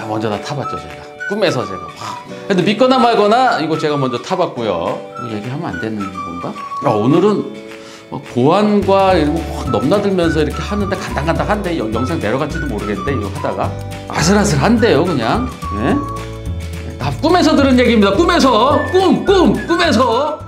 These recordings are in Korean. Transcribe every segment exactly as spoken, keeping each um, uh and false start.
먼저 다 타봤죠 제가. 꿈에서 제가 와. 근데 믿거나 말거나 이거 제가 먼저 타봤고요. 이거 얘기하면 안 되는 건가? 아, 오늘은 보안과 이런 거 확 넘나들면서 이렇게 하는데 간당간당한데 영상 내려갈지도 모르겠는데 이거 하다가 아슬아슬한데요 그냥. 예? 다 꿈에서 들은 얘기입니다. 꿈에서 꿈! 꿈! 꿈에서.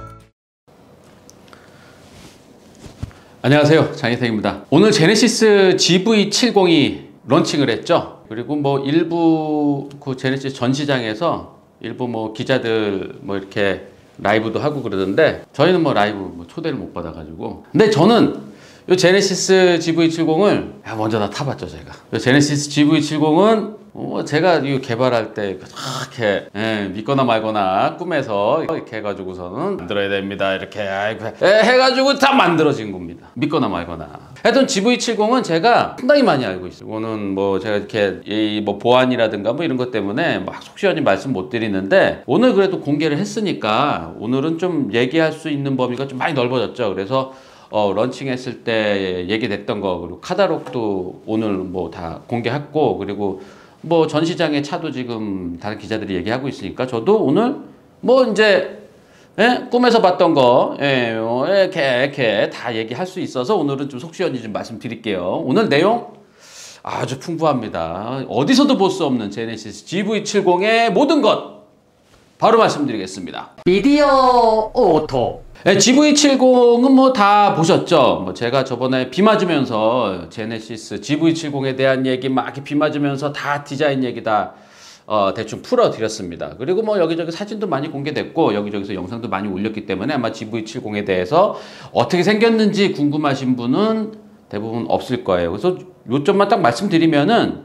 안녕하세요, 장희택입니다. 오늘 제네시스 지브이 칠십이 런칭을 했죠. 그리고 뭐 일부 그 제네시스 전시장에서 일부 뭐 기자들 뭐 이렇게 라이브도 하고 그러던데 저희는 뭐 라이브 뭐 초대를 못 받아가지고. 근데 저는 요 제네시스 지브이 칠십을 먼저 다 타봤죠 제가. 요 제네시스 지브이 칠십은 어 제가 이거 개발할 때 이렇게 예, 믿거나 말거나 꿈에서 이렇게 해가지고서는 만들어야 됩니다 이렇게 아이고 예, 해가지고 다 만들어진 겁니다. 믿거나 말거나. 하여튼 지브이 칠십은 제가 상당히 많이 알고 있어요. 이거는 뭐 제가 이렇게 이 뭐 보안이라든가 뭐 이런 것 때문에 막 속 시원히 말씀 못 드리는데 오늘 그래도 공개를 했으니까 오늘은 좀 얘기할 수 있는 범위가 좀 많이 넓어졌죠. 그래서 어, 런칭했을 때 얘기됐던 거, 그리고 카탈로그도 오늘 뭐 다 공개했고, 그리고 뭐 전시장의 차도 지금 다른 기자들이 얘기하고 있으니까 저도 오늘 뭐 이제 예? 꿈에서 봤던 거 예, 어, 이렇게 이렇게 다 얘기할 수 있어서 오늘은 좀 속시원히 좀 말씀드릴게요. 오늘 내용 아주 풍부합니다. 어디서도 볼 수 없는 제네시스 지브이 칠십의 모든 것 바로 말씀드리겠습니다. 미디어 오토. 네, 지브이 칠십은 뭐 다 보셨죠? 뭐 제가 저번에 비 맞으면서 제네시스 지브이 칠십에 대한 얘기 막 이렇게 비 맞으면서 다 디자인 얘기 다 어, 대충 풀어드렸습니다. 그리고 뭐 여기저기 사진도 많이 공개됐고 여기저기서 영상도 많이 올렸기 때문에 아마 지브이 칠십에 대해서 어떻게 생겼는지 궁금하신 분은 대부분 없을 거예요. 그래서 요점만 딱 말씀드리면은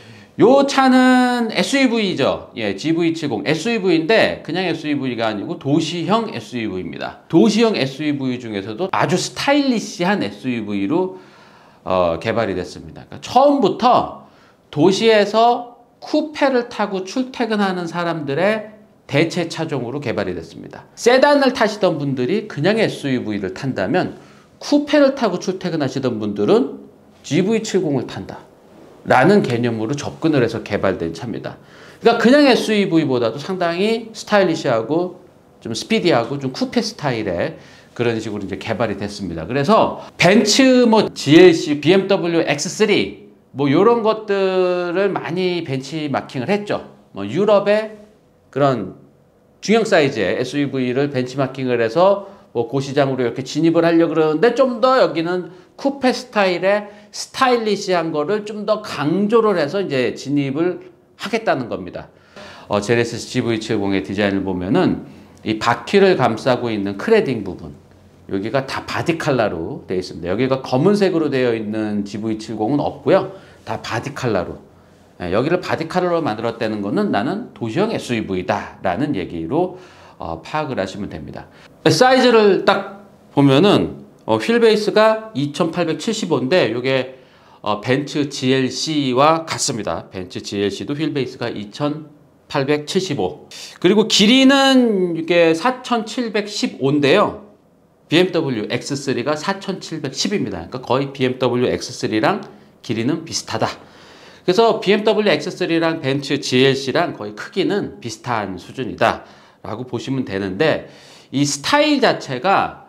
요 차는 에스유브이죠. 예, 지브이 칠십 에스유브이인데 그냥 에스유브이가 아니고 도시형 에스유브이입니다. 도시형 에스유브이 중에서도 아주 스타일리시한 에스유브이로 어, 개발이 됐습니다. 그러니까 처음부터 도시에서 쿠페를 타고 출퇴근하는 사람들의 대체 차종으로 개발이 됐습니다. 세단을 타시던 분들이 그냥 에스유브이를 탄다면 쿠페를 타고 출퇴근하시던 분들은 지브이 칠십을 탄다 라는 개념으로 접근을 해서 개발된 차입니다. 그러니까 그냥 에스유브이보다도 상당히 스타일리시하고 좀 스피디하고 좀 쿠페 스타일의 그런 식으로 이제 개발이 됐습니다. 그래서 벤츠 뭐 지엘씨, 비엠더블유 엑스 쓰리 뭐 이런 것들을 많이 벤치마킹을 했죠. 뭐 유럽의 그런 중형 사이즈의 에스유브이를 벤치마킹을 해서 뭐 고시장으로 이렇게 진입을 하려고 그러는데 좀 더 여기는 쿠페 스타일의 스타일리시한 거를 좀 더 강조를 해서 이제 진입을 하겠다는 겁니다. 어, 제네시스 지브이 칠십의 디자인을 보면은 이 바퀴를 감싸고 있는 크레딩 부분 여기가 다 바디 컬러로 되어 있습니다. 여기가 검은색으로 되어 있는 지브이 칠십은 없고요. 다 바디 컬러로. 예, 여기를 바디 컬러로 만들었다는 거는 나는 도시형 에스유브이다 라는 얘기로 어, 파악을 하시면 됩니다. 사이즈를 딱 보면은 어, 휠 베이스가 이천팔백칠십오인데 이게 어, 벤츠 지엘씨와 같습니다. 벤츠 지엘씨도 휠 베이스가 이천팔백칠십오. 그리고 길이는 이게 사천칠백십오인데요. 비엠더블유 엑스 쓰리가 사천칠백십입니다. 그러니까 거의 비엠더블유 엑스 쓰리랑 길이는 비슷하다. 그래서 비엠더블유 엑스 쓰리랑 벤츠 지엘씨랑 거의 크기는 비슷한 수준이다 라고 보시면 되는데 이 스타일 자체가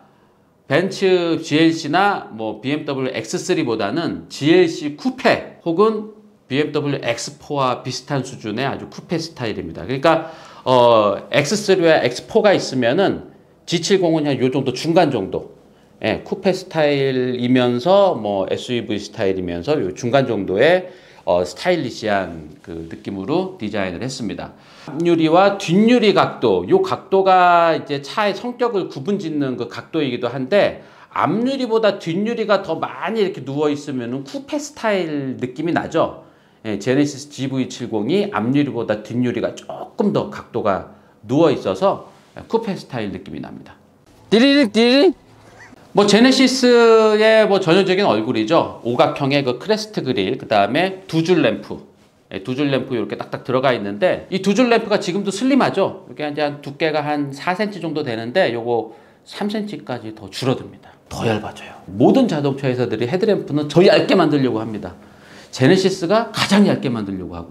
벤츠 지엘씨나 뭐 비엠더블유 엑스 쓰리보다는 지엘씨 쿠페 혹은 비엠더블유 엑스 포와 비슷한 수준의 아주 쿠페 스타일입니다. 그러니까 어, 엑스 쓰리와 엑스 포가 있으면은 지 칠십은 한 요 정도 중간 정도. 예, 쿠페 스타일이면서 뭐 에스유브이 스타일이면서 요 중간 정도의 어, 스타일리시한 그 느낌으로 디자인을 했습니다. 앞유리와 뒷유리 각도, 요 각도가 이제 차의 성격을 구분짓는 그 각도이기도 한데 앞유리보다 뒷유리가 더 많이 이렇게 누워 있으면 쿠페 스타일 느낌이 나죠. 예, 제네시스 지브이 칠십이 앞유리보다 뒷유리가 조금 더 각도가 누워 있어서 쿠페 스타일 느낌이 납니다. 띠리릭 띠리릭. 뭐 제네시스의 뭐 전형적인 얼굴이죠. 오각형의 그 크레스트 그릴, 그 다음에 두 줄 램프, 두 줄 램프 이렇게 딱딱 들어가 있는데 이 두 줄 램프가 지금도 슬림하죠. 이렇게 한 두께가 한 사 센티미터 정도 되는데 요거 삼 센티미터까지 더 줄어듭니다. 더 얇아져요. 모든 자동차 회사들이 헤드램프는 더 얇게 만들려고 합니다. 제네시스가 가장 얇게 만들려고 하고요.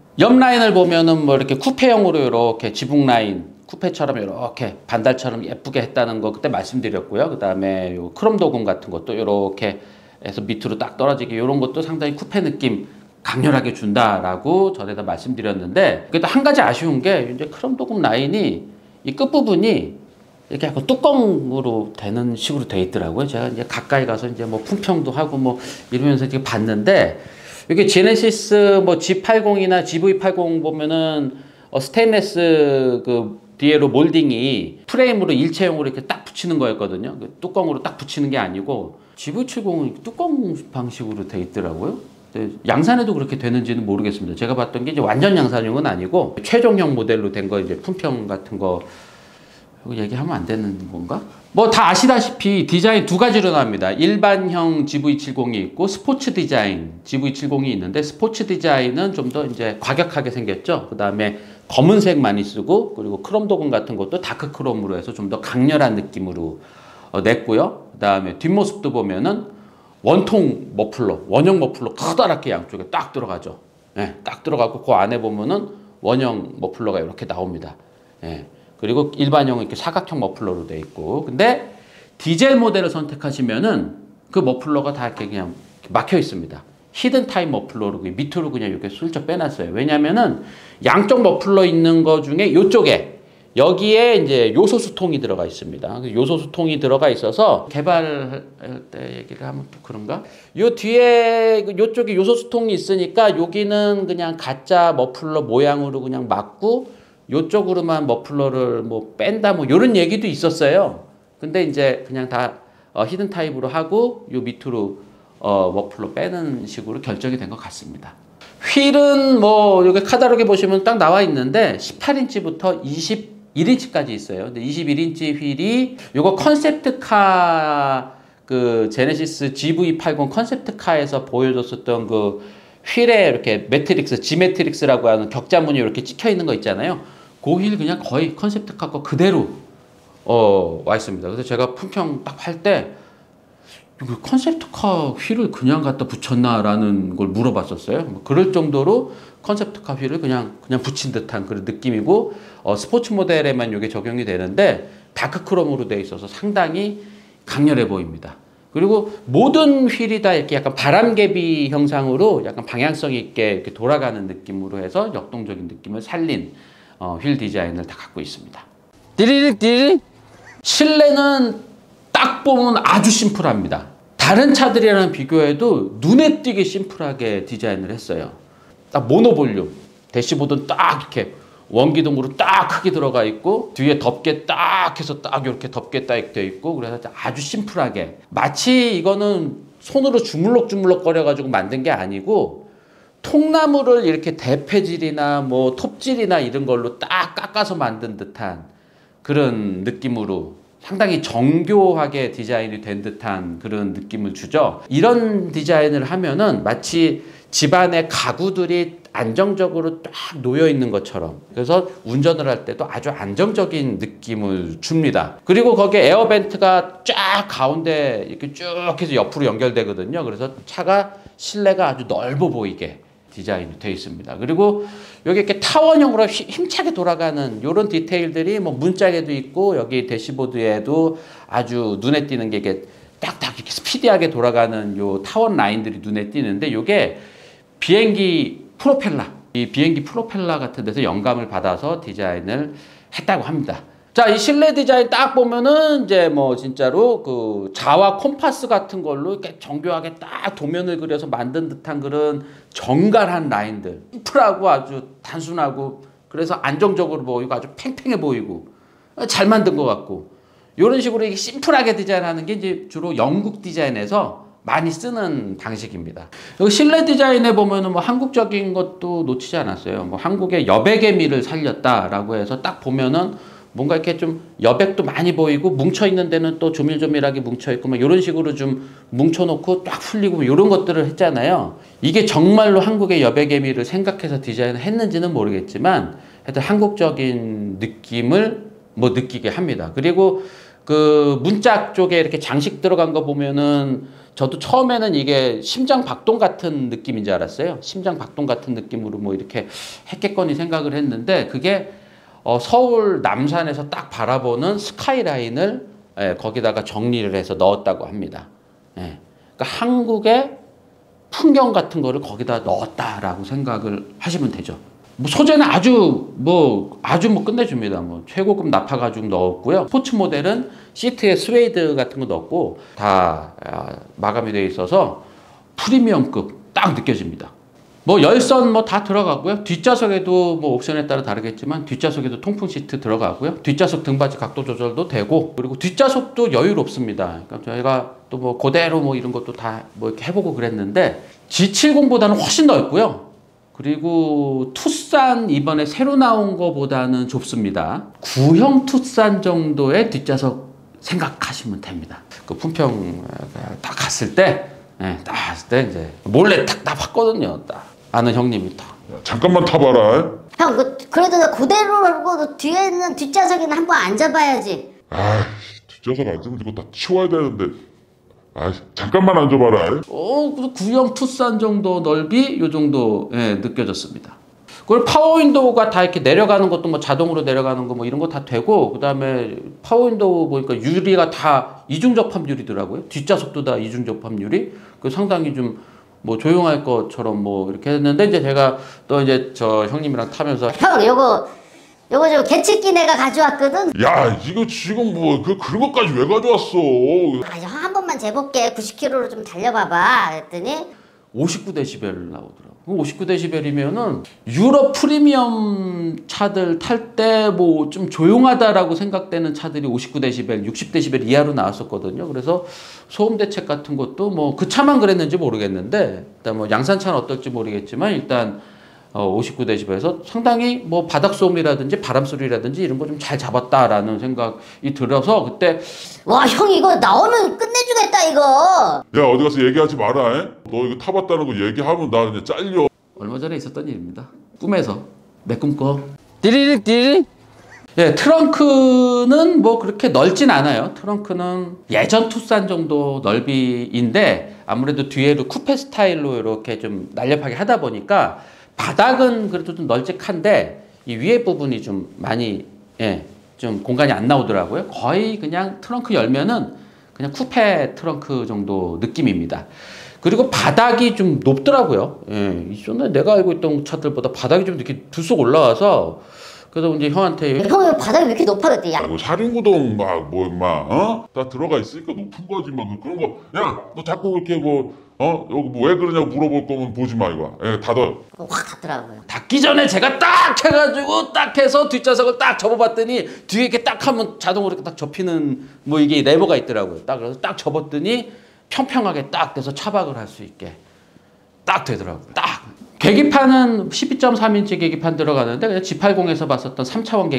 옆 라인을 보면은 뭐 이렇게 쿠페형으로 이렇게 지붕 라인, 쿠페처럼 이렇게 반달처럼 예쁘게 했다는 거 그때 말씀드렸고요. 그 다음에 요 크롬 도금 같은 것도 이렇게 해서 밑으로 딱 떨어지게 이런 것도 상당히 쿠페 느낌 강렬하게 준다라고 전에도 말씀드렸는데, 그게 또 한 가지 아쉬운 게 이제 크롬 도금 라인이 이 끝부분이 이렇게 약간 뚜껑으로 되는 식으로 돼 있더라고요. 제가 이제 가까이 가서 이제 뭐 품평도 하고 뭐 이러면서 이렇게 봤는데, 이게 제네시스 뭐 지 팔십이나 지브이 팔십 보면은 어 스테인레스 그 뒤에로 몰딩이 프레임으로 일체형으로 이렇게 딱 붙이는 거였거든요. 그 뚜껑으로 딱 붙이는 게 아니고 지브이 칠십은 뚜껑 방식으로 돼 있더라고요. 양산에도 그렇게 되는지는 모르겠습니다. 제가 봤던 게 이제 완전 양산형은 아니고 최종형 모델로 된 거, 이제 품평 같은 거 이거 얘기하면 안 되는 건가? 뭐 다 아시다시피 디자인 두 가지로 나옵니다. 일반형 지브이 칠십이 있고 스포츠 디자인 지브이 칠십이 있는데, 스포츠 디자인은 좀 더 이제 과격하게 생겼죠. 그 다음에 검은색 많이 쓰고, 그리고 크롬 도금 같은 것도 다크 크롬으로 해서 좀 더 강렬한 느낌으로 어, 냈고요. 그 다음에 뒷모습도 보면은 원통 머플러, 원형 머플러 커다랗게 양쪽에 딱 들어가죠. 예, 딱 들어가고 그 안에 보면은 원형 머플러가 이렇게 나옵니다. 예. 그리고 일반형은 이렇게 사각형 머플러로 되어 있고, 근데 디젤 모델을 선택하시면은 그 머플러가 다 이렇게 그냥 막혀 있습니다. 히든 타입 머플러로 밑으로 그냥 이렇게 슬쩍 빼놨어요. 왜냐면은 양쪽 머플러 있는 거 중에 이쪽에 여기에 이제 요소수통이 들어가 있습니다. 요소수통이 들어가 있어서 개발할 때 얘기를 하면 또 그런가? 요 뒤에 요쪽에 요소수통이 있으니까 여기는 그냥 가짜 머플러 모양으로 그냥 막고 요쪽으로만 머플러를 뭐 뺀다 뭐 이런 얘기도 있었어요. 근데 이제 그냥 다 어, 히든 타입으로 하고 요 밑으로 어, 머플러 빼는 식으로 결정이 된 것 같습니다. 휠은 뭐 여기 카탈로그에 보시면 딱 나와 있는데 십팔 인치부터 이십일 인치까지 있어요. 근데 이십일 인치 휠이 요거 컨셉트카 그 제네시스 지브이 팔십 컨셉트카에서 보여줬었던 그 휠에 이렇게 매트릭스, G 매트릭스라고 하는 격자무늬 이렇게 찍혀 있는 거 있잖아요. 그 휠 그냥 거의 컨셉트카 거 그대로 어, 와 있습니다. 그래서 제가 품평 딱 할 때 컨셉트카 휠을 그냥 갖다 붙였나라는 걸 물어봤었어요. 뭐 그럴 정도로 컨셉트카 휠을 그냥 그냥 붙인 듯한 그런 느낌이고, 어, 스포츠 모델에만 이게 적용이 되는데 다크 크롬으로 되어 있어서 상당히 강렬해 보입니다. 그리고 모든 휠이 다 이렇게 약간 바람개비 형상으로 약간 방향성 있게 이렇게 돌아가는 느낌으로 해서 역동적인 느낌을 살린 어, 휠 디자인을 다 갖고 있습니다. 띠리릭 띠리릭. 실내는 딱 보면 아주 심플합니다. 다른 차들이랑 비교해도 눈에 띄게 심플하게 디자인을 했어요. 딱 모노볼륨, 대시보드는 딱 이렇게 원기둥으로 딱 크게 들어가 있고, 뒤에 덮개 딱 해서 딱 이렇게 덮개 딱 되어 있고, 그래서 아주 심플하게, 마치 이거는 손으로 주물럭주물럭 거려가지고 만든 게 아니고 통나무를 이렇게 대패질이나 뭐 톱질이나 이런 걸로 딱 깎아서 만든 듯한 그런 느낌으로 상당히 정교하게 디자인이 된 듯한 그런 느낌을 주죠. 이런 디자인을 하면은 마치 집안의 가구들이 안정적으로 딱 놓여 있는 것처럼, 그래서 운전을 할 때도 아주 안정적인 느낌을 줍니다. 그리고 거기에 에어벤트가 쫙 가운데 이렇게 쭉 해서 옆으로 연결되거든요. 그래서 차가 실내가 아주 넓어 보이게 디자인이 되어 있습니다. 그리고 여기 이렇게 타원형으로 힘차게 돌아가는 이런 디테일들이 뭐 문짝에도 있고, 여기 대시보드에도 아주 눈에 띄는 게 이게 딱딱 이렇게 스피디하게 돌아가는 요 타원 라인들이 눈에 띄는데, 이게 비행기 프로펠러, 이 비행기 프로펠러 같은 데서 영감을 받아서 디자인을 했다고 합니다. 자, 이 실내 디자인 딱 보면은 이제 뭐 진짜로 그 자와 콤파스 같은 걸로 이렇게 정교하게 딱 도면을 그려서 만든 듯한 그런 정갈한 라인들, 심플하고 아주 단순하고, 그래서 안정적으로 보이고 아주 팽팽해 보이고 잘 만든 것 같고, 이런 식으로 이게 심플하게 디자인하는 게 이제 주로 영국 디자인에서 많이 쓰는 방식입니다. 여기 실내 디자인에 보면은 뭐 한국적인 것도 놓치지 않았어요. 뭐 한국의 여백의 미를 살렸다라고 해서 딱 보면은 뭔가 이렇게 좀 여백도 많이 보이고, 뭉쳐 있는 데는 또 조밀조밀하게 뭉쳐 있고, 막 이런 식으로 좀 뭉쳐 놓고 딱 풀리고 이런 것들을 했잖아요. 이게 정말로 한국의 여백의 미를 생각해서 디자인을 했는지는 모르겠지만 하여튼 한국적인 느낌을 뭐 느끼게 합니다. 그리고 그 문짝 쪽에 이렇게 장식 들어간 거 보면은 저도 처음에는 이게 심장 박동 같은 느낌인 줄 알았어요. 심장 박동 같은 느낌으로 뭐 이렇게 했겠거니 생각을 했는데 그게 어, 서울 남산에서 딱 바라보는 스카이라인을 예, 거기다가 정리를 해서 넣었다고 합니다. 예. 그러니까 한국의 풍경 같은 거를 거기다 넣었다라고 생각을 하시면 되죠. 뭐 소재는 아주 뭐 아주 뭐 끝내줍니다. 뭐 최고급 나파 가죽 넣었고요. 스포츠 모델은 시트에 스웨이드 같은 거 넣었고 다 마감이 되어 있어서 프리미엄급 딱 느껴집니다. 뭐 열선 뭐 다 들어가고요. 뒷좌석에도 뭐 옵션에 따라 다르겠지만 뒷좌석에도 통풍 시트 들어가고요. 뒷좌석 등받이 각도 조절도 되고 그리고 뒷좌석도 여유롭습니다. 그러니까 저희가 또 뭐 그대로 뭐 이런 것도 다 뭐 이렇게 해보고 그랬는데 지 칠십보다는 훨씬 넓고요. 그리고 투싼 이번에 새로 나온 거보다는 좁습니다. 구형 투싼 정도의 뒷좌석 생각하시면 됩니다. 그 품평 딱 갔을 때, 네, 딱 갔을 때 이제 몰래 딱 딱 봤거든요. 딱 아는 형님이 딱. 잠깐만 타봐라. 형, 그, 그래도 나 그대로 말고 너 뒤에는 뒷좌석에는 한번 앉아봐야지. 아, 뒷좌석 앉으면 이거 다 치워야 되는데. 아, 잠깐만 앉아봐라. 어, 구형 투싼 정도 넓이 요 정도 예, 느껴졌습니다. 그리고 파워 윈도우가 다 이렇게 내려가는 것도 뭐 자동으로 내려가는 거 뭐 이런 거 다 되고 그다음에 파워 윈도우 보니까 유리가 다 이중 접합 유리더라고요. 뒷좌석도 다 이중 접합 유리. 그 상당히 좀 뭐 조용할 것처럼 뭐 이렇게 했는데 이제 제가 또 이제 저 형님이랑 타면서 형, 요거, 요거 저 개측기 내가 가져왔거든? 야, 이거 지금 뭐, 그, 그런 것까지 왜 가져왔어? 아, 형, 한 번만 재볼게. 구십 킬로미터로 좀 달려봐봐. 그랬더니, 오십구 데시벨 나오더라고요. 오십구 데시벨이면은 유럽 프리미엄 차들 탈 때 뭐 좀 조용하다라고 생각되는 차들이 오십구 데시벨, 육십 데시벨 이하로 나왔었거든요. 그래서 소음 대책 같은 것도 뭐 그 차만 그랬는지 모르겠는데 일단 뭐 양산차는 어떨지 모르겠지만 일단 어 오십구 데시벨에서 상당히 뭐 바닥 소음이라든지 바람 소리라든지 이런 거 좀 잘 잡았다라는 생각이 들어서 그때 와, 형, 이거 나오면 끝내주겠다, 이거. 야, 어디 가서 얘기하지 마라, 에? 너 이거 타봤다는 거 얘기하면 나 그냥 잘려. 얼마 전에 있었던 일입니다. 꿈에서 내 꿈꿔 띠리릭 띠리릭. 예, 트렁크는 뭐 그렇게 넓진 않아요. 트렁크는 예전 투싼 정도 넓이인데 아무래도 뒤에로 쿠페 스타일로 이렇게 좀 날렵하게 하다 보니까 바닥은 그래도 좀 널찍한데 이 위에 부분이 좀 많이 예, 좀 공간이 안 나오더라고요. 거의 그냥 트렁크 열면은 그냥 쿠페 트렁크 정도 느낌입니다. 그리고 바닥이 좀 높더라고요. 예, 이전에 내가 알고 있던 차들보다 바닥이 좀 이렇게 두속 올라와서 그래서 이제 형한테 형, 이거 바닥이 왜 이렇게 높아? 그랬더니, 야, 야, 뭐 사륜구동 막 뭐 임마 어? 다 들어가 있으니까 높은 거지 막 그런 거. 야, 너 자꾸 이렇게 뭐 어? 여기 뭐 왜 그러냐고 물어볼 거면 보지 마 이거. 예, 닫아. 확 닿더라고요. 닫기 전에 제가 딱 해가지고 딱 해서 뒷좌석을 딱 접어봤더니 뒤에 이렇게 딱 하면 자동으로 이렇게 딱 접히는 뭐 이게 레버가 있더라고요. 딱 그래서 딱 접었더니 평평하게 딱 돼서 차박을 할 수 있게 딱 되더라고요. 딱. 계기판은 십이 점 삼 인치 계기판 들어가는데 그냥 지 팔십에서 봤었던 삼 차원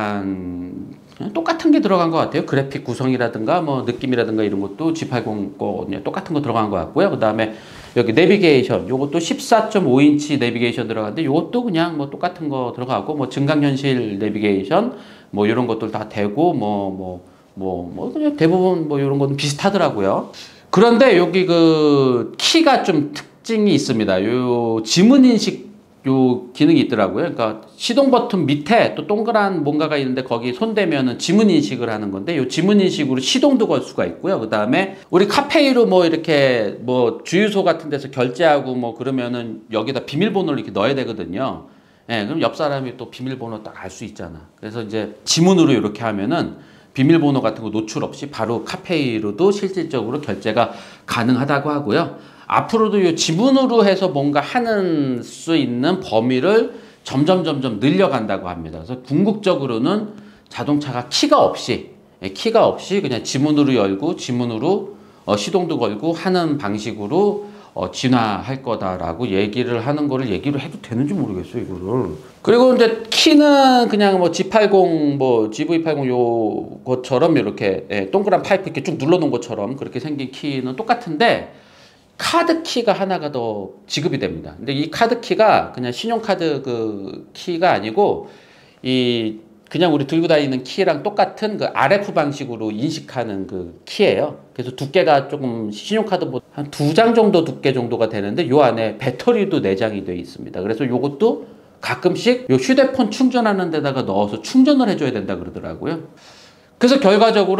계기판 그냥 똑같은 게 들어간 것 같아요. 그래픽 구성이라든가 뭐 느낌이라든가 이런 것도 지 팔십 거 그냥 똑같은 거 들어간 것 같고요. 그 다음에 여기 내비게이션 요것도 십사 점 오 인치 내비게이션 들어가는데 요것도 그냥 뭐 똑같은 거 들어가고 뭐 증강현실 내비게이션 뭐 이런 것들 다 되고 뭐 뭐 뭐 뭐 그냥 대부분 뭐 이런 거는 비슷하더라고요. 그런데 여기 그 키가 좀 특징이 있습니다. 요 지문 인식 요 기능이 있더라고요. 그러니까 시동 버튼 밑에 또 동그란 뭔가가 있는데 거기 손대면은 지문 인식을 하는 건데 요 지문 인식으로 시동도 걸 수가 있고요. 그 다음에 우리 카페이로 뭐 이렇게 뭐 주유소 같은 데서 결제하고 뭐 그러면은 여기다 비밀번호를 이렇게 넣어야 되거든요. 예, 그럼 옆 사람이 또 비밀번호 딱 알 수 있잖아. 그래서 이제 지문으로 이렇게 하면은 비밀번호 같은 거 노출 없이 바로 카페이로도 실질적으로 결제가 가능하다고 하고요. 앞으로도 이 지문으로 해서 뭔가 하는 수 있는 범위를 점점 점점 늘려간다고 합니다. 그래서 궁극적으로는 자동차가 키가 없이 키가 없이 그냥 지문으로 열고 지문으로 어, 시동도 걸고 하는 방식으로 어, 진화할 거다라고 얘기를 하는 거를 얘기를 해도 되는지 모르겠어요, 이거를. 그리고 이제 키는 그냥 뭐 지 팔십, 뭐 지브이 팔십 요 것처럼 이렇게 예, 동그란 파이프 이렇게 쭉 눌러놓은 것처럼 그렇게 생긴 키는 똑같은데 카드 키가 하나가 더 지급이 됩니다. 근데 이 카드 키가 그냥 신용카드 그 키가 아니고 이 그냥 우리 들고 다니는 키랑 똑같은 그 알에프 방식으로 인식하는 그 키예요. 그래서 두께가 조금 신용카드보다 한 두 장 정도 두께 정도가 되는데 요 안에 배터리도 내장이 되어 있습니다. 그래서 요것도 가끔씩 요 휴대폰 충전하는 데다가 넣어서 충전을 해줘야 된다 그러더라고요. 그래서 결과적으로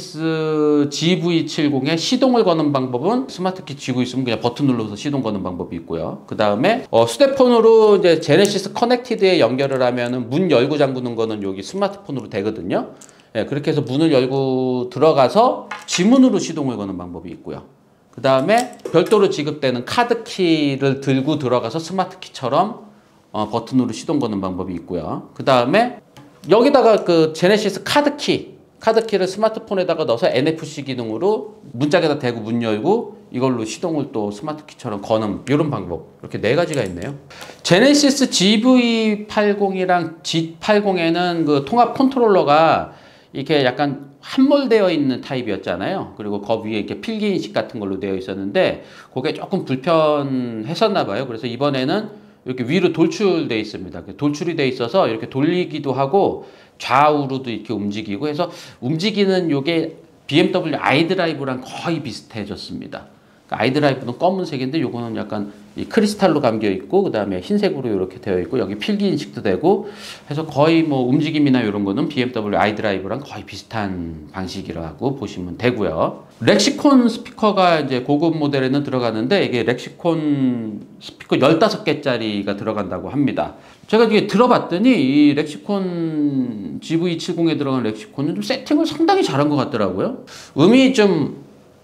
제네시스 지브이 칠십에 시동을 거는 방법은 스마트키 쥐고 있으면 그냥 버튼 눌러서 시동 거는 방법이 있고요. 그 다음에 어, 휴대폰으로 이제 제네시스 커넥티드에 연결을 하면은 문 열고 잠그는 거는 여기 스마트폰으로 되거든요. 예, 그렇게 해서 문을 열고 들어가서 지문으로 시동을 거는 방법이 있고요. 그 다음에 별도로 지급되는 카드키를 들고 들어가서 스마트키처럼 어, 버튼으로 시동 거는 방법이 있고요. 그 다음에 여기다가 그 제네시스 카드키 카드키를 스마트폰에다가 넣어서 엔에프씨 기능으로 문짝에다 대고 문 열고 이걸로 시동을 또 스마트키처럼 거는 이런 방법. 이렇게 네 가지가 있네요. 제네시스 지브이 팔십이랑 지 팔십에는 그 통합 컨트롤러가 이렇게 약간 함몰되어 있는 타입이었잖아요. 그리고 그 위에 이렇게 필기 인식 같은 걸로 되어 있었는데 그게 조금 불편했었나 봐요. 그래서 이번에는 이렇게 위로 돌출되어 있습니다. 돌출이 되어 있어서 이렇게 돌리기도 하고 좌우로도 이렇게 움직이고 해서 움직이는 요게 비엠더블유 아이드라이브랑 거의 비슷해졌습니다. 그러니까 아이드라이브는 검은색인데 요거는 약간 이 크리스탈로 감겨 있고 그 다음에 흰색으로 이렇게 되어 있고 여기 필기 인식도 되고 해서 거의 뭐 움직임이나 이런 거는 비엠더블유 아이드라이브랑 거의 비슷한 방식이라고 보시면 되고요. 렉시콘 스피커가 이제 고급 모델에는 들어가는데 이게 렉시콘 스피커 열다섯 개짜리가 들어간다고 합니다. 제가 이게 들어봤더니 이 렉시콘 지브이 칠십에 들어간 렉시콘은 좀 세팅을 상당히 잘한 것 같더라고요. 음이 좀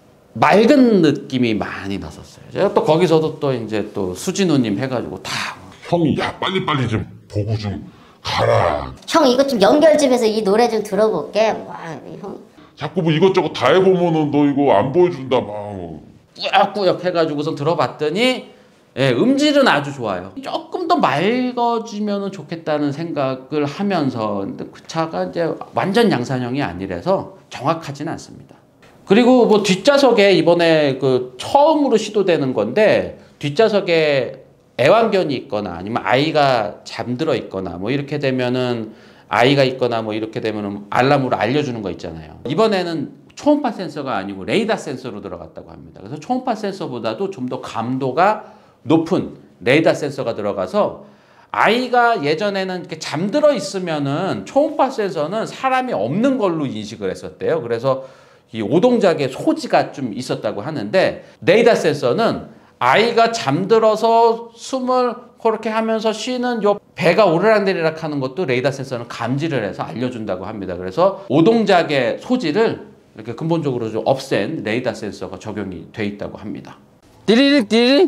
맑은 느낌이 많이 났었어요. 제가 또 거기서도 또 이제 또 수진우님 해가지고 다 형이 야 빨리빨리 좀 보고 좀 가라. 형 이거 좀 연결 좀 해서 이 노래 좀 들어볼게. 와, 형. 자꾸 뭐 이것저것 다 해보면은 너 이거 안 보여준다 막. 꾸역꾸역 해가지고선 들어봤더니 예, 음질은 아주 좋아요. 조금 더 맑아지면 좋겠다는 생각을 하면서 근데 그 차가 이제 완전 양산형이 아니라서 정확하진 않습니다. 그리고 뭐 뒷좌석에 이번에 그 처음으로 시도되는 건데 뒷좌석에 애완견이 있거나 아니면 아이가 잠들어 있거나 뭐 이렇게 되면은 아이가 있거나 뭐 이렇게 되면은 알람으로 알려주는 거 있잖아요. 이번에는 초음파 센서가 아니고 레이더 센서로 들어갔다고 합니다. 그래서 초음파 센서보다도 좀 더 감도가 높은 레이더 센서가 들어가서 아이가 예전에는 이렇게 잠들어 있으면은 초음파 센서는 사람이 없는 걸로 인식을 했었대요. 그래서 이 오동작의 소지가 좀 있었다고 하는데 레이더 센서는 아이가 잠들어서 숨을 그렇게 하면서 쉬는 요 배가 오르락내리락 하는 것도 레이더 센서는 감지를 해서 알려준다고 합니다. 그래서 오동작의 소지를 이렇게 근본적으로 좀 없앤 레이더 센서가 적용이 돼 있다고 합니다. 띠리릭 띠리릭.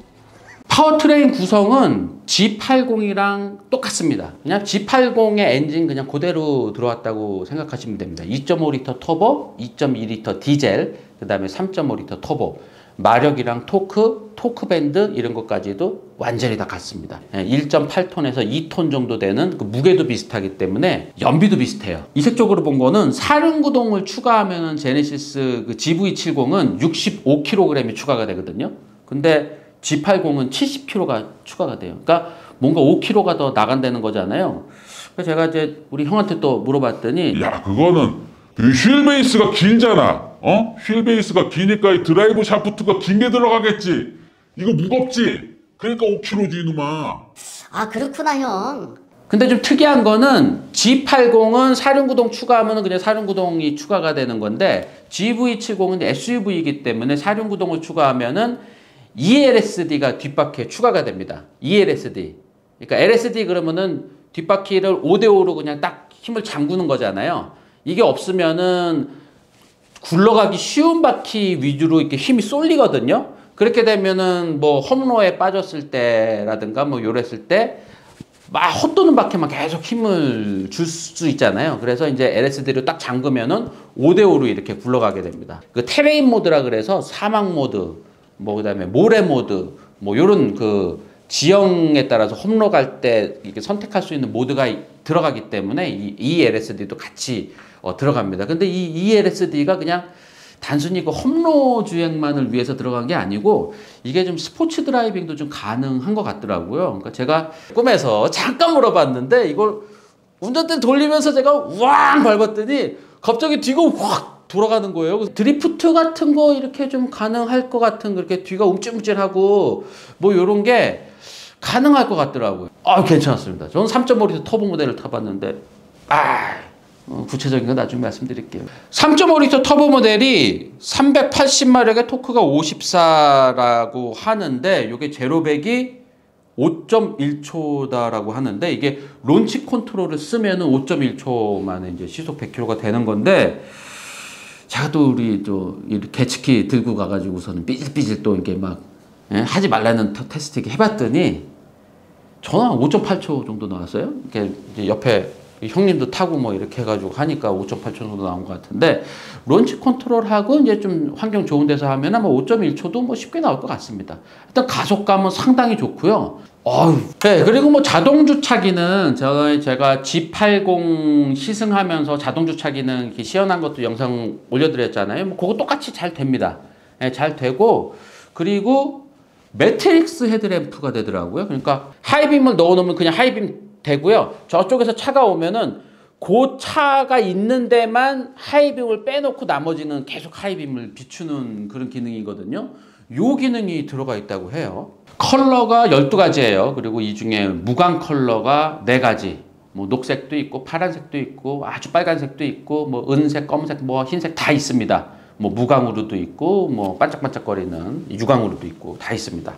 파워트레인 구성은 지 팔십이랑 똑같습니다. 그냥 지 팔십의 엔진 그냥 그대로 들어왔다고 생각하시면 됩니다. 이 점 오 리터 터보, 이 점 이 리터 디젤, 그 다음에 삼 점 오 리터 터보. 마력이랑 토크, 토크 밴드 이런 것까지도 완전히 다 같습니다. 일 점 팔 톤에서 이 톤 정도 되는 그 무게도 비슷하기 때문에 연비도 비슷해요. 이색적으로 본 거는 사륜구동을 추가하면 제네시스 그 지브이 칠십은 육십오 킬로그램이 추가가 되거든요. 근데 지 팔십은 칠십 킬로그램가 추가가 돼요. 그러니까 뭔가 오 킬로그램가 더 나간다는 거잖아요. 그래서 제가 이제 우리 형한테 또 물어봤더니 야 그거는 그 휠 베이스가 길잖아. 어? 휠 베이스가 기니까 이 드라이브 샤프트가 긴 게 들어가겠지. 이거 무겁지. 그러니까 오 킬로그램지 이놈아. 아 그렇구나 형. 근데 좀 특이한 거는 지 팔십은 사륜구동 추가하면 그냥 사륜구동이 추가가 되는 건데 지브이 칠십은 에스유브이이기 때문에 사륜구동을 추가하면은 이엘에스디가 뒷바퀴에 추가가 됩니다. 이엘에스디. 그러니까 엘에스디 그러면은 뒷바퀴를 오 대 오로 그냥 딱 힘을 잠그는 거잖아요. 이게 없으면은 굴러가기 쉬운 바퀴 위주로 이렇게 힘이 쏠리거든요. 그렇게 되면은 뭐 험로에 빠졌을 때라든가 뭐 요랬을 때 막 헛도는 바퀴만 계속 힘을 줄 수 있잖아요. 그래서 이제 엘에스디로 딱 잠그면은 오 대 오로 이렇게 굴러가게 됩니다. 그 테레인 모드라 그래서 사막 모드, 뭐 그다음에 모래 모드, 뭐 요런 그 지형에 따라서 험로 갈 때 이렇게 선택할 수 있는 모드가 들어가기 때문에 이 이엘에스디도 같이 어, 들어갑니다. 근데 이 이엘에스디가 그냥 단순히 그 험로 주행만을 위해서 들어간 게 아니고 이게 좀 스포츠 드라이빙도 좀 가능한 것 같더라고요. 그러니까 제가 꿈에서 잠깐 물어봤는데 이걸 운전대 돌리면서 제가 왕 밟았더니 갑자기 뒤가 확 돌아가는 거예요. 그래서 드리프트 같은 거 이렇게 좀 가능할 것 같은 그렇게 뒤가 움찔움찔하고 뭐 이런 게 가능할 것 같더라고요. 아, 괜찮았습니다. 저는 삼 점 오 리터 터보 모델을 타봤는데 아, 어, 구체적인 건 나중에 말씀드릴게요. 삼 점 오 리터 터보 모델이 삼백팔십 마력의 토크가 오십사라고 하는데 이게 제로백이 오 점 일 초다라고 하는데 이게 론치 컨트롤을 쓰면은 오 점 일 초 만에 이제 시속 백 킬로미터가 되는 건데 제가 또 우리 또 개츠키 들고 가가지고서는 삐질삐질 또 이렇게 막 예? 하지 말라는 테스트 이렇게 해봤더니 저는 오 점 팔 초 정도 나왔어요. 이렇게 이제 옆에 형님도 타고 뭐 이렇게 해가지고 하니까 오 점 팔 초 정도 나온 것 같은데 론치 컨트롤하고 이제 좀 환경 좋은 데서 하면은 뭐 오 점 일 초도 뭐 쉽게 나올 것 같습니다. 일단 가속감은 상당히 좋고요. 어휴. 네, 그리고 뭐 자동 주차기는 저 제가 지 팔십 시승하면서 자동 주차기는 이렇게 시연한 것도 영상 올려드렸잖아요. 뭐 그거 똑같이 잘 됩니다. 네, 잘 되고 그리고 매트릭스 헤드램프가 되더라고요. 그러니까 하이빔을 넣어놓으면 그냥 하이빔 되고요. 저쪽에서 차가 오면은 그 차가 있는 데만 하이빔을 빼놓고 나머지는 계속 하이빔을 비추는 그런 기능이거든요. 요 기능이 들어가 있다고 해요. 컬러가 열두 가지예요. 그리고 이 중에 무광 컬러가 네 가지. 뭐 녹색도 있고 파란색도 있고 아주 빨간색도 있고 뭐 은색, 검은색, 뭐 흰색 다 있습니다. 뭐 무광으로도 있고 뭐 반짝반짝거리는 유광으로도 있고 다 있습니다.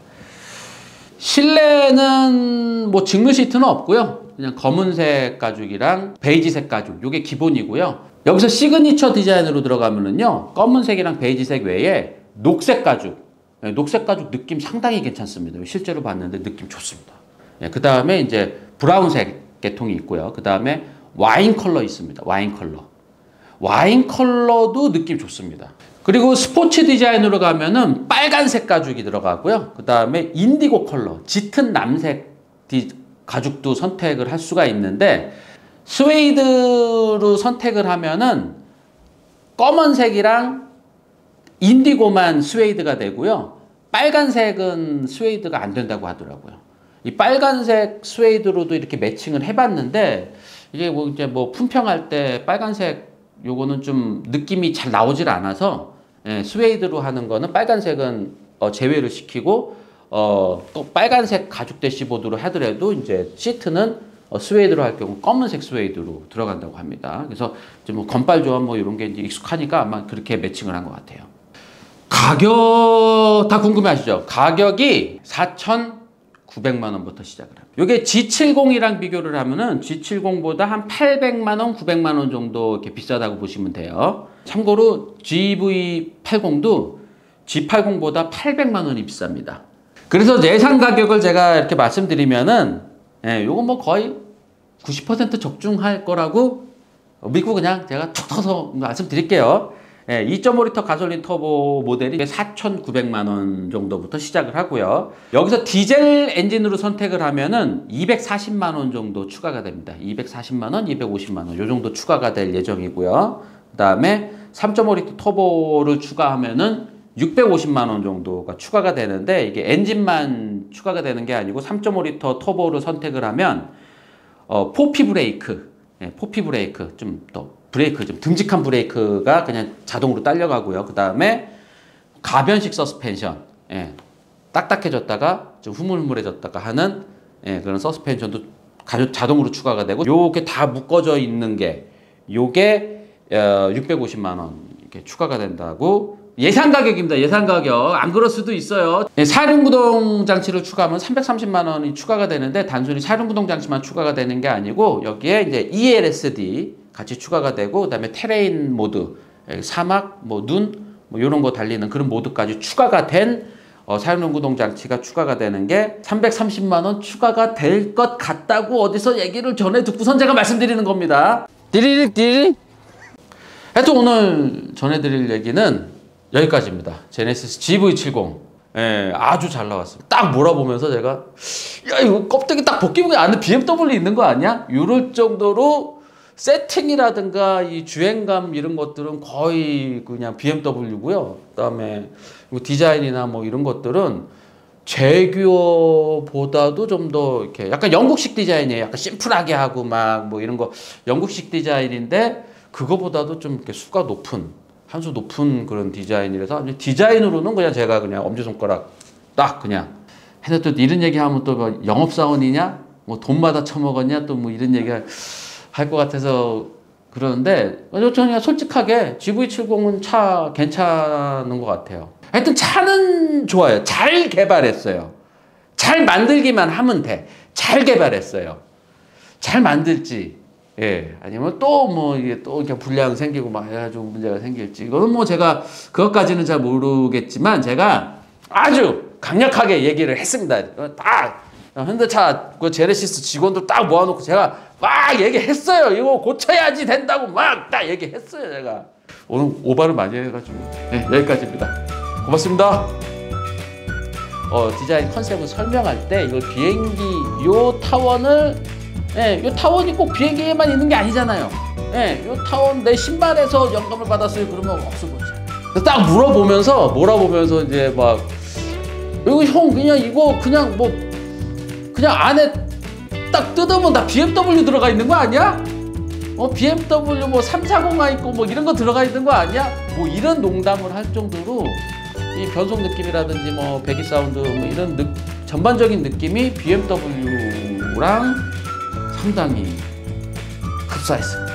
실내는 뭐 직물 시트는 없고요. 그냥 검은색 가죽이랑 베이지색 가죽 요게 기본이고요. 여기서 시그니처 디자인으로 들어가면은요. 검은색이랑 베이지색 외에 녹색 가죽 네, 녹색 가죽 느낌 상당히 괜찮습니다. 실제로 봤는데 느낌 좋습니다. 네, 그 다음에 이제 브라운색 계통이 있고요. 그 다음에 와인 컬러 있습니다. 와인 컬러. 와인 컬러도 느낌 좋습니다. 그리고 스포츠 디자인으로 가면은 빨간색 가죽이 들어가고요. 그 다음에 인디고 컬러, 짙은 남색 디, 가죽도 선택을 할 수가 있는데 스웨이드로 선택을 하면은 검은색이랑 인디고만 스웨이드가 되고요. 빨간색은 스웨이드가 안 된다고 하더라고요. 이 빨간색 스웨이드로도 이렇게 매칭을 해봤는데 이게 뭐 이제 뭐 품평할 때 빨간색 요거는 좀 느낌이 잘 나오질 않아서 예, 스웨이드로 하는 거는 빨간색은 어, 제외를 시키고 어, 또 빨간색 가죽 대시보드로 하더라도 이제 시트는 어, 스웨이드로 할 경우 검은색 스웨이드로 들어간다고 합니다. 그래서 이제 뭐 건빨 조합 뭐 이런 게 이제 익숙하니까 아마 그렇게 매칭을 한 것 같아요. 가격 다 궁금해하시죠? 가격이 사천구백만 원부터 시작을 합니다. 이게 지 칠십이랑 비교를 하면은 지 칠십보다 한 팔백만 원, 구백만 원 정도 이렇게 비싸다고 보시면 돼요. 참고로 지브이 팔십도 지 팔십보다 팔백만 원이 비쌉니다. 그래서 예상 가격을 제가 이렇게 말씀드리면은 예, 요거 뭐 거의 구십 퍼센트 적중할 거라고 믿고 그냥 제가 툭 터서 말씀드릴게요. 예, 이 점 오 리터 가솔린 터보 모델이 사천구백만 원 정도부터 시작을 하고요. 여기서 디젤 엔진으로 선택을 하면은 이백사십만 원 정도 추가가 됩니다. 이백사십만 원, 이백오십만 원 요 정도 추가가 될 예정이고요. 그 다음에 삼 점 오 리터 터보를 추가하면은 육백오십만 원 정도가 추가가 되는데 이게 엔진만 추가가 되는 게 아니고 삼 점 오 리터 터보를 선택을 하면 어, 포피 브레이크, 예, 포피 브레이크 좀 더 브레이크 좀 듬직한 브레이크가 그냥 자동으로 딸려가고요. 그 다음에 가변식 서스펜션, 예, 딱딱해졌다가 좀 흐물흐물해졌다가 하는 예, 그런 서스펜션도 자동으로 추가가 되고 요게 다 묶어져 있는 게 요게 어, 육백오십만 원 이렇게 추가가 된다고 예상 가격입니다. 예상 가격. 안 그럴 수도 있어요. 예, 사륜구동 장치를 추가하면 삼백삼십만 원이 추가가 되는데 단순히 사륜구동 장치만 추가가 되는 게 아니고 여기에 이제 이 엘 에스 디 같이 추가가 되고 그다음에 테레인 모드, 사막, 뭐 눈, 뭐 이런 거 달리는 그런 모드까지 추가가 된 어, 사륜구동 장치가 추가가 되는 게 삼백삼십만 원 추가가 될 것 같다고 어디서 얘기를 전해 듣고선 제가 말씀드리는 겁니다. 띠리릭 띠리릭. 하여튼 오늘 전해드릴 얘기는 여기까지입니다. 제네시스 지브이 칠십. 예, 아주 잘 나왔습니다. 딱 몰아보면서 제가 야 이거 껍데기 딱 벗기면 안에 비 엠 더블유 있는 거 아니야? 이럴 정도로 세팅이라든가 이 주행감 이런 것들은 거의 그냥 비 엠 더블유고요. 그다음에 디자인이나 뭐 이런 것들은 제규어보다도 좀 더 이렇게 약간 영국식 디자인이에요. 약간 심플하게 하고 막 뭐 이런 거 영국식 디자인인데 그거보다도 좀 이렇게 수가 높은 한 수 높은 그런 디자인이라서 디자인으로는 그냥 제가 그냥 엄지손가락 딱 그냥 근데 또 이런 얘기하면 또 뭐 영업사원이냐 뭐 돈 받아 처먹었냐 또 뭐 이런 얘기 할 것 같아서 그러는데 저는 그냥 솔직하게 지브이 칠십은 차 괜찮은 것 같아요. 하여튼 차는 좋아요. 잘 개발했어요. 잘 만들기만 하면 돼. 잘 개발했어요. 잘 만들지. 예. 아니면 또 뭐 이게 또 이렇게 불량 생기고 막 해가지고 문제가 생길지. 이거는 뭐 제가 그것까지는 잘 모르겠지만 제가 아주 강력하게 얘기를 했습니다. 딱 현대차 그 제네시스 직원들 딱 모아놓고 제가 막 얘기했어요. 이거 고쳐야지 된다고 막 딱 얘기했어요. 제가 오늘 오바를 많이 해가지고 네, 여기까지입니다. 고맙습니다. 어, 디자인 컨셉을 설명할 때 이거 비행기 요 타원을 예, 요 타원이 꼭 비행기에만 있는 게 아니잖아요. 예, 요 타원 내 신발에서 영감을 받았어요. 그러면 없어 보이죠. 딱 물어보면서 물어보면서 이제 막 이거 형 그냥 이거 그냥 뭐 그냥 안에 딱 뜯으면 다 비엠더블유 들어가 있는 거 아니야? 어 비엠더블유 뭐 삼사공아 있고 뭐 이런 거 들어가 있는 거 아니야? 뭐 이런 농담을 할 정도로 이 변속 느낌이라든지 뭐 배기 사운드 뭐 이런 느, 전반적인 느낌이 비엠더블유랑 상당히 흡사했습니다.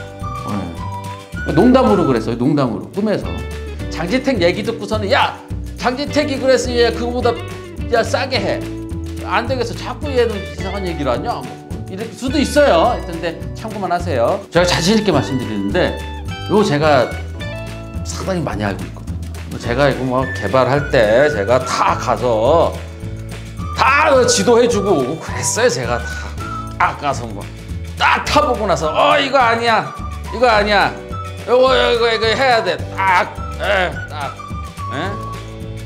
네. 농담으로 그랬어요. 농담으로 꿈에서 장지택 얘기 듣고서는 야 장지택이 그랬으니 얘 그거보다 야 싸게 해. 안 되겠어. 자꾸 얘는 이상한 얘기를 하냐? 뭐 이럴 수도 있어요. 근데 참고만 하세요. 제가 자신 있게 말씀드리는데 요 제가 상당히 많이 알고 있거든요. 제가 이거 뭐 개발할 때 제가 다 가서 다 지도해주고 그랬어요. 제가 다 딱 가서 뭐 딱 타보고 나서 어 이거 아니야, 이거 아니야, 이거 이거 이거 해야 돼. 딱, 에, 딱, 에?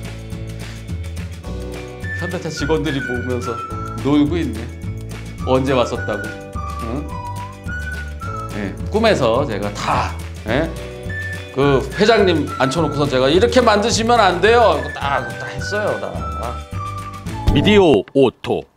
현대차 직원들이 보면서 놀고 있네. 언제 왔었다고? 응? 네, 꿈에서 제가 다, 예? 그 회장님 앉혀놓고서 제가 이렇게 만드시면 안 돼요. 딱, 딱 했어요. 다. 미디어 오토